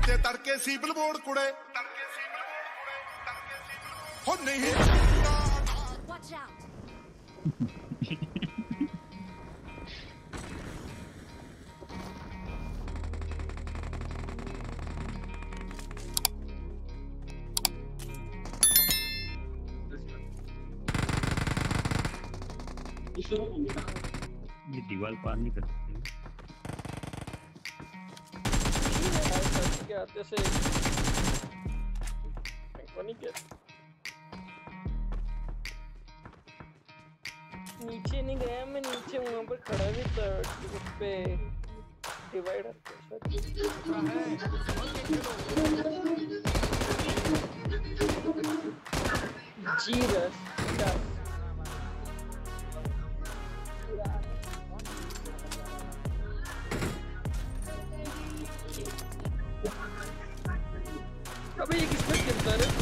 नीचे तड़के सी बिलबोर्ड कुड़े हो नहीं Watch out. ये दीवार पार नहीं कर सकते आते से नीचे नहीं गया मैं, नीचे वहां पर खड़ा भी था उस पे डिवाइडर जीरस अबे ये किसमें गिरता है?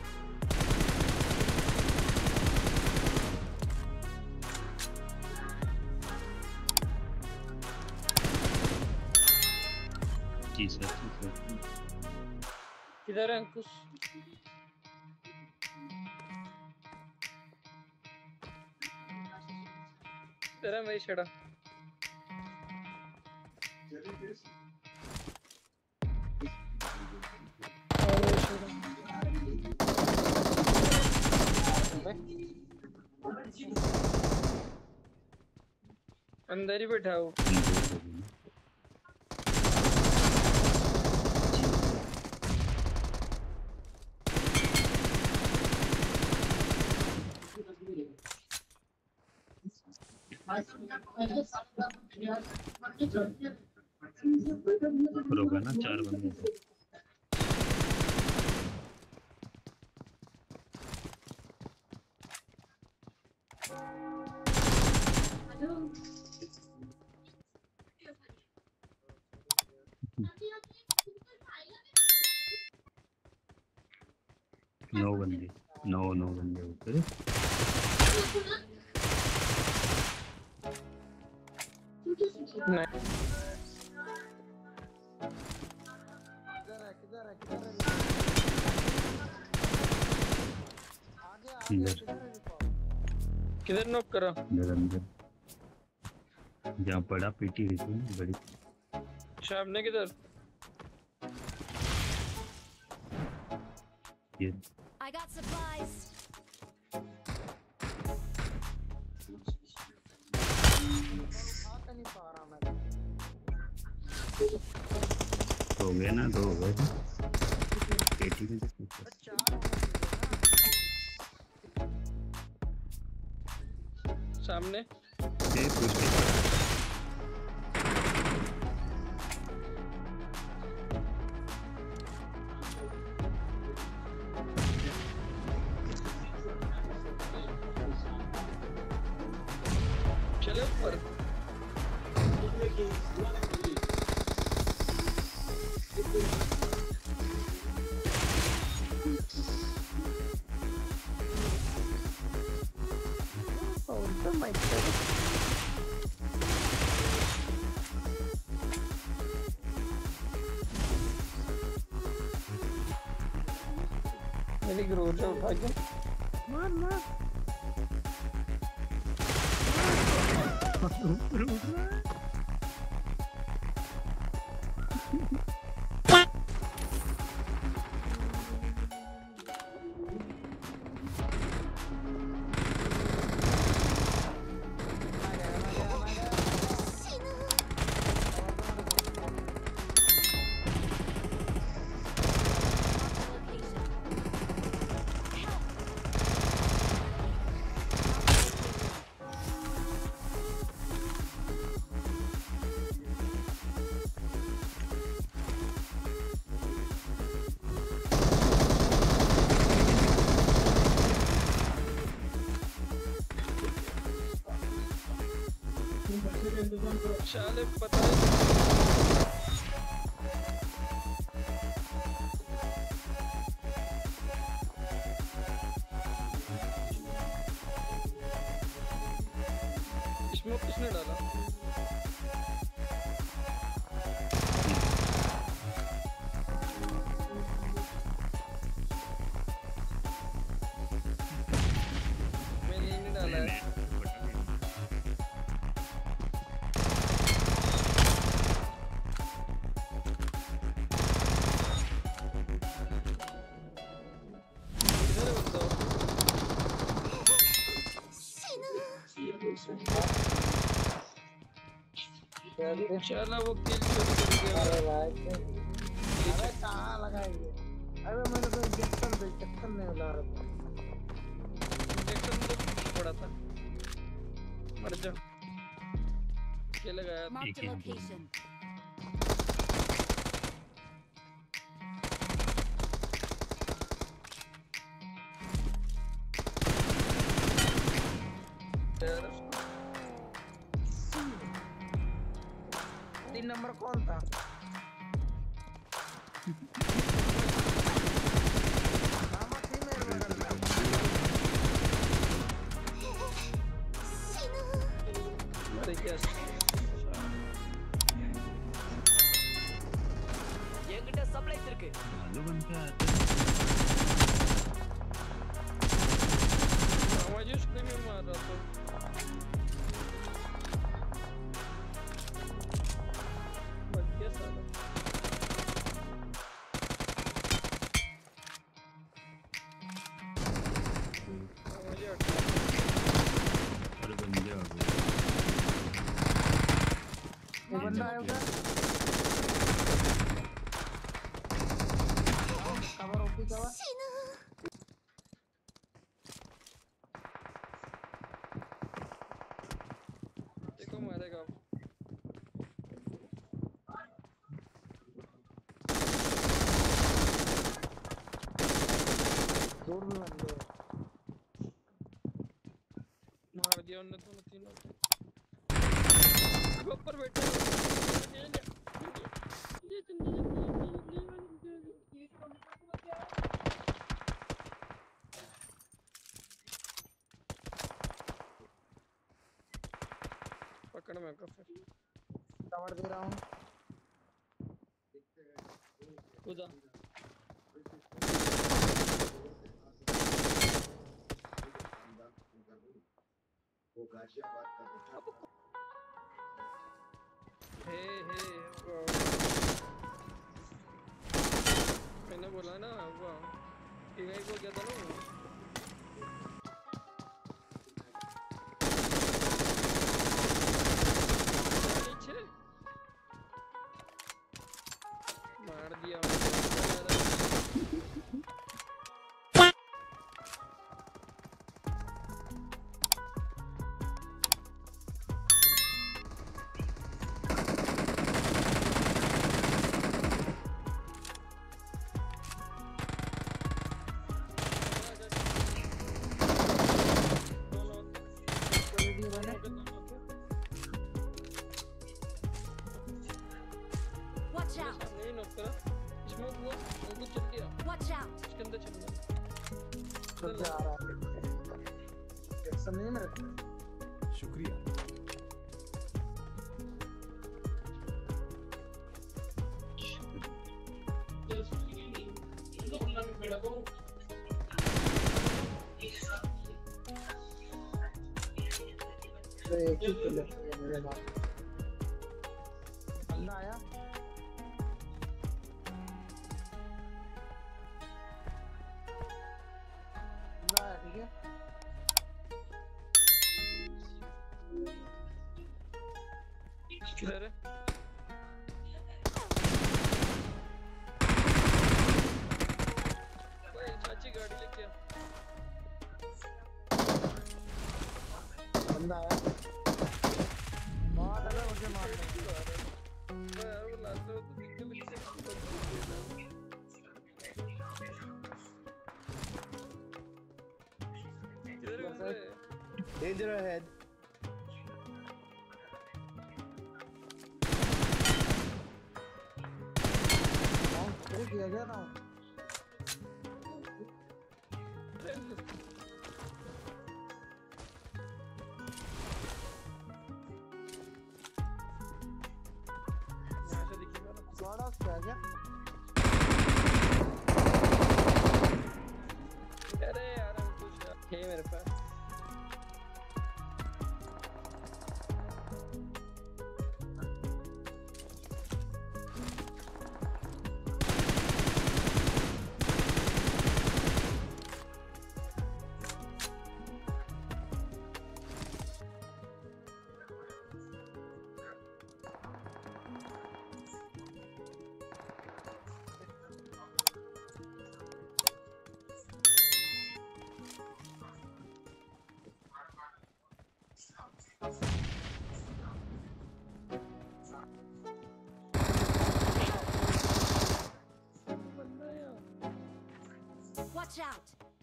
जी सर किधर है अंकुश? तेरा मैं छड़ा अंदर ही बैठा हो। होगा ना 4 बंदे नौ बंदे ऊपर किधर नॉक करा? अंदर जहाँ पड़ा पीटी हुई थी बड़ी। सामने किधर? ये I got supplies. हो गया ना 2 हो गए पेटी में सामने चले ऊपर मेरी ग्रोथ उठा के मार मार शाले पता स्मोक किसने डाला? चलो वो किल कर दिया। अरे भाई अरे कहाँ लगाएंगे? अरे मैंने तो इंजेक्शन नहीं लगा रहा। इंजेक्शन तो पड़ा था। मर जा। क्या लगाया? Marked a location. तीन नंबर कौन था? என்கிட்ட சப்ளைஸ் இருக்கு. आलू बन के आते आवाज उसको भी मार रहा था। बच गया साला। आवाज हटा। और बंदे आ गए। वो बंदा आया उधर। Cover OP cover. देखो मारेगा। दूर में बंदे। मार दिया उन्होंने दोनों तीनों को। ऊपर बैठे पकड़ में का फिर कवर दे रहा हूँ। कूदा हे मैंने बोला ना वो टीआई को क्या था ना नीचे मार दिया Watch out! नहीं नॉक करा स्मोक हुआ वो चल गया Watch out! इसके अंदर चल गया तो क्या आ रहा है? एक्शन नहीं मेरे। शुक्रिया। तो एक ही किल है मेरे पास। बंदा आया। बंदा आया ठीक है। किधर है भाई चाची गाड़ी लेके आ बंदा आया। बहुत अगर मुझे मार दे। यार वो लास्ट में तो दिखते किधर है Danger ahead. वो किया गया ना। यहाँ से दिखेगा ना बड़ा क्या गया? अरे यार कुछ थे मेरे पास Watch out.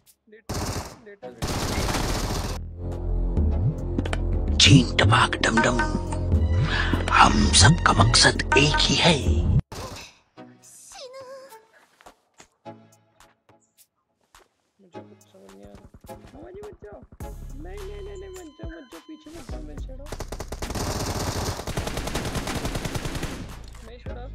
चीन टपाक डमडम, हम सबका मकसद एक ही है। मुझे कुछ समझ नहीं आ रहा। मामा जी मत जाओ। नहीं मत जाओ पीछे मत जाओ, मैं छड़ा। मैं छड़ा।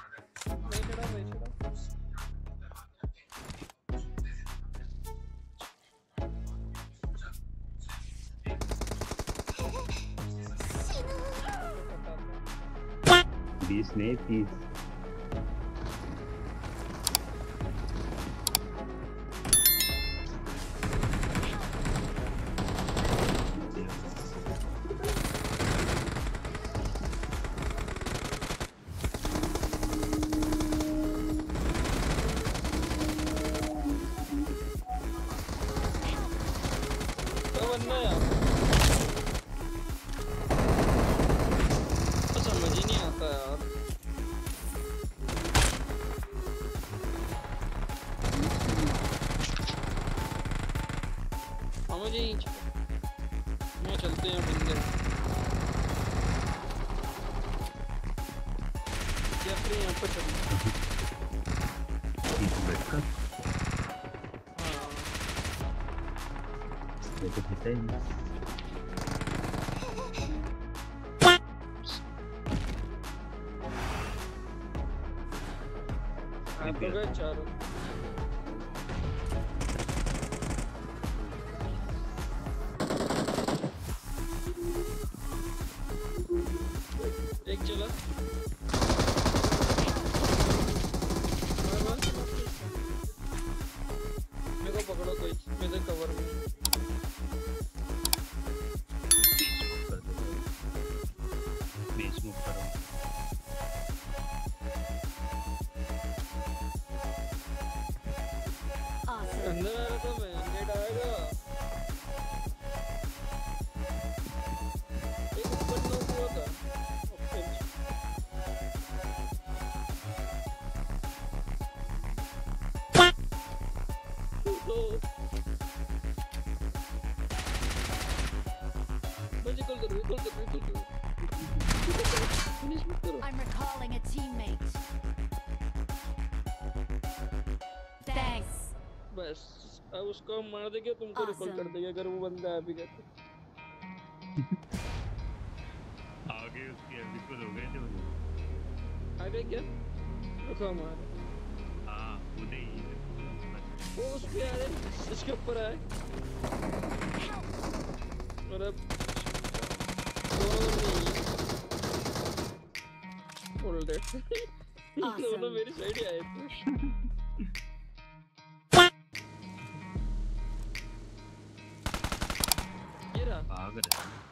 बीस नहीं 30। समझ ही नहीं आता यार। मामा जी मैं चलते हैं बंदे। क्या फिर यहाँ पर चलते बैठकर हाँ तो पता ही नहीं। आप तो गए चारों। एक चला मेरे को पकड़ो कोई, मेरे कवर में। बीच में करो। Awesome. अंदर आ रहा था मैं, नेट आएगा। एक ऊपर नॉक हुआ था। I'm recalling a teammate. Thanks. बस अब उसको हम मार देंगे, तुमको रिकॉल कर देंगे अगर वो बंदा अभी कहते। आगे उसकी रिकॉल हो गए थे। आगे क्या रुको हमारे। हाँ उधर ही वो उस पे आ रहे, इसके ऊपर आए और अब दोनों मेरी साइड ही आए थे। ये रहा भाग रहा है।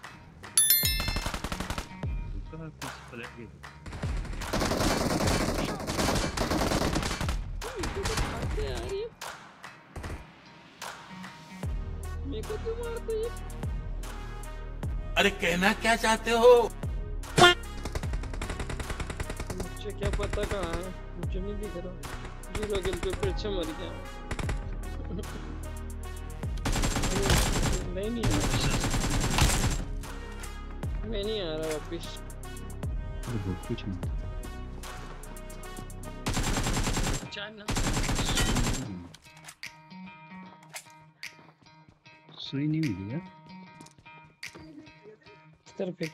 उसका कुछ पलट गया। मेरे को क्यों मारते ये? अरे कहना क्या चाहते हो? मुझे क्या पता कहाँ है, मुझे नहीं दिख रहा। जीरो किल पे फिर से मर गया। नहीं आ रहा, मैं नहीं आ रहा वापिस। बहुत कुछ नहीं। सुई नहीं मिली यार। इधर पे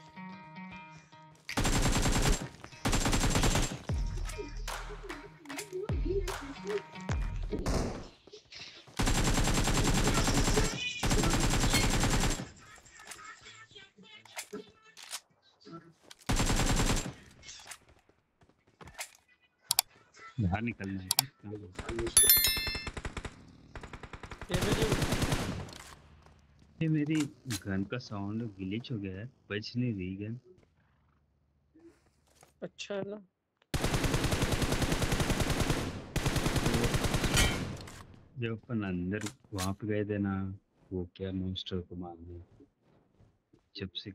बाहर निकलना है। ये मेरी गन का साउंड ग्लिच हो गया है, बज नहीं रही गन। अच्छा है ना। जब अपन अंदर वहां पे गए थे ना, वो क्या मॉन्स्टर को मारने, जब से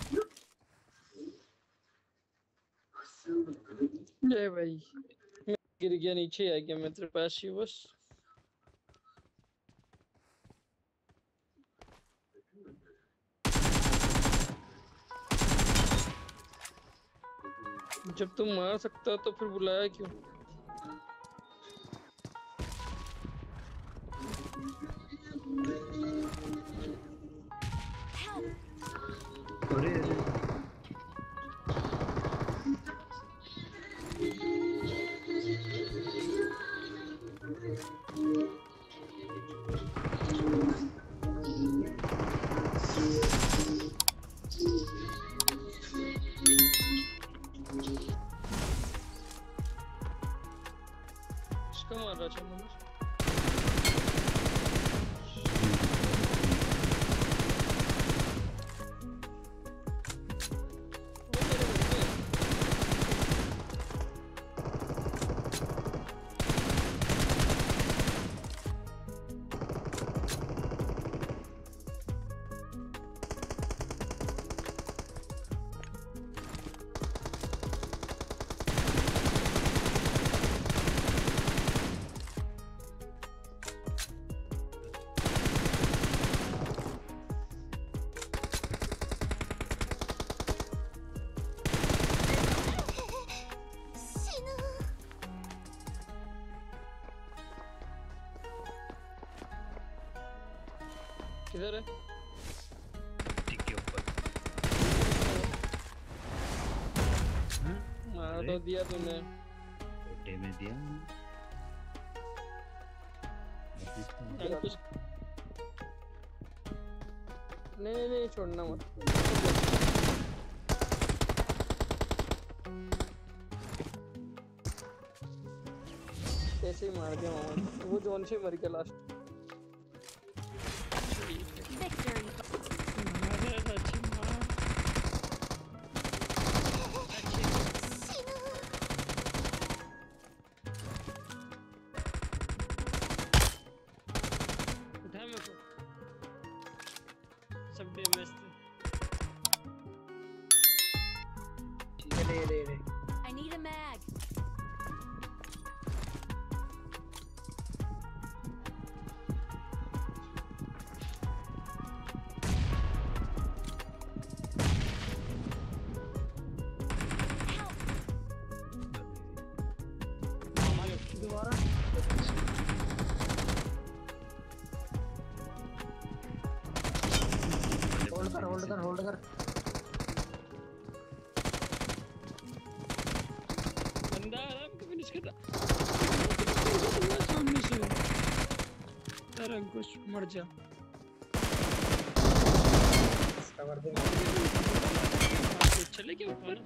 ये भाई गिर गया, नीचे आ गया मैं तेरे पास ही बस। जब तुम मार सकता तो फिर बुलाया क्यों? अरे इसका मार रहा था मैं। किधर है? ठीक के ऊपर मार तो दिया तूने। छोटे में दिया अरे कुछ नहीं छोड़ना मत। ऐसे ही मार दिया मामा। वो जोन से मर गया लास्ट। सब डैमेज थे। I need a mag. दोबारा होल्ड कर बंदा आ रहा है फिनिश कर सामने से। अरे अंकुश मर जा। कवर दे। चले क्या ऊपर?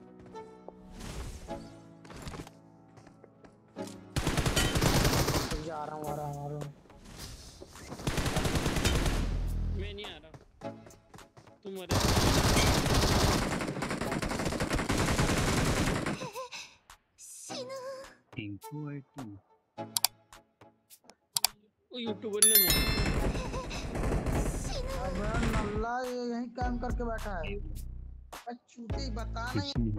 आ रहा हूँ मैं नहीं आ रहा। तुम मरे। इनको आईटी वो यूट्यूबर ने मारा। अब नल्ला ये यहीं काम करके बैठा है। चूती बता नहीं।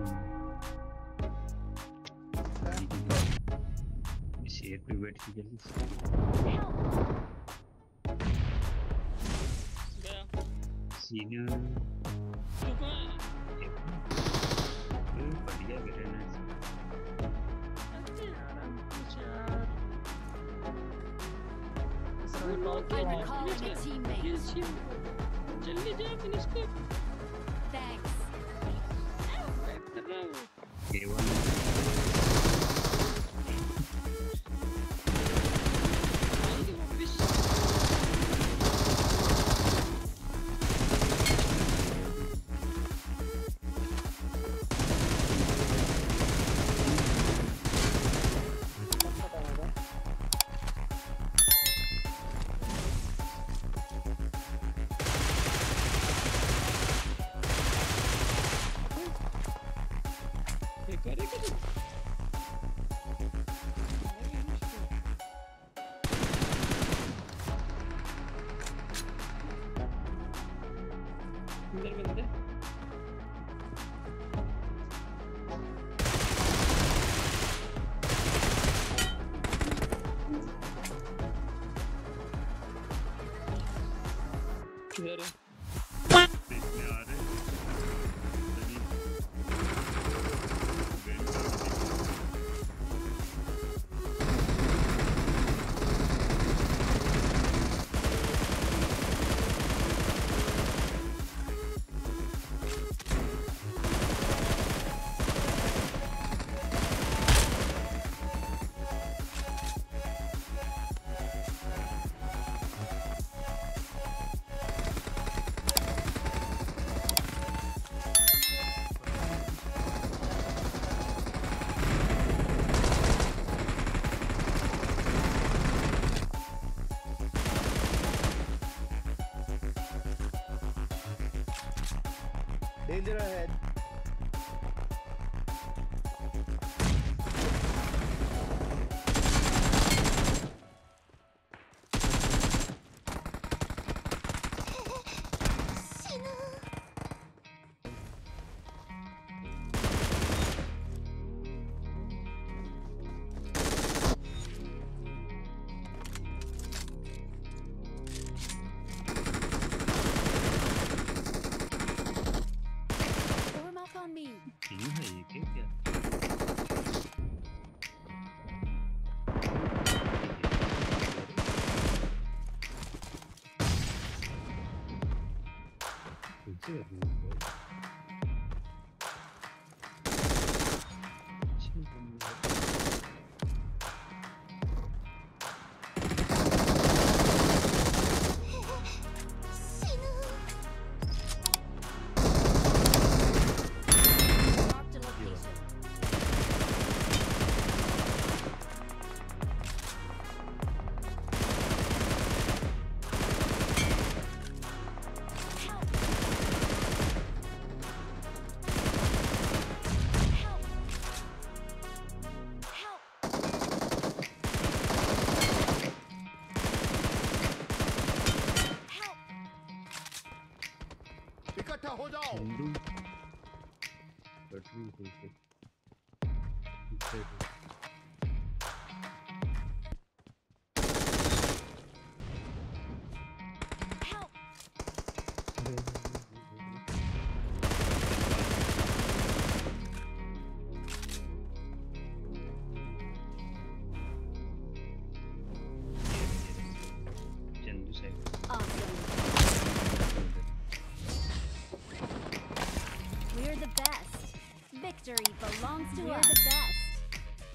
शेर पे बैठ के जल्दी गया सीनियर तू कहाँ है? बढ़िया grenade I'm recalling a teammate. जल्दी जा फिनिश कर। Thanks. कर रहा हूँ। अंदर बंदे किधर है? देखने आ रहे Danger ahead. Warm up on me. क्यों है ये क्या? कुछ Marked a location. Help. इकट्ठा हो जाओ। हिंदू बैटरी होते Help. चंदू साहब Awesome. We're the best. Victory belongs to us. We're the best.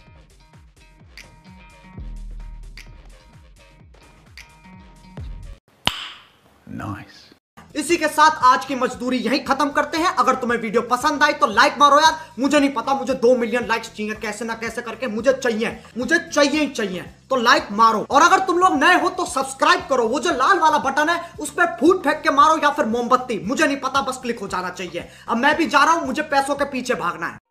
Nice. इसी के साथ आज की मजदूरी यहीं खत्म करते हैं। अगर तुम्हें वीडियो पसंद आई तो लाइक मारो यार। मुझे नहीं पता, मुझे 2 मिलियन लाइक्स चाहिए, कैसे ना कैसे करके मुझे चाहिए ही चाहिए। तो लाइक मारो, और अगर तुम लोग नए हो तो सब्सक्राइब करो। वो जो लाल वाला बटन है उस पर फूट फेंक के मारो या फिर मोमबत्ती, मुझे नहीं पता, बस क्लिक हो जाना चाहिए। अब मैं भी जा रहा हूं, मुझे पैसों के पीछे भागना है।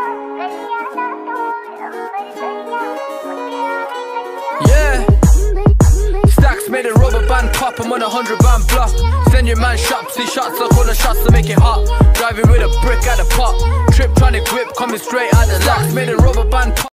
Yeah, stacks made a rubber band pop. I'm on 100 band block. Send your man shots, see shots, I call the shots to make it hot. Driving with a brick at a pot. Trip trying to grip, coming straight out the locks. Made a rubber band pop.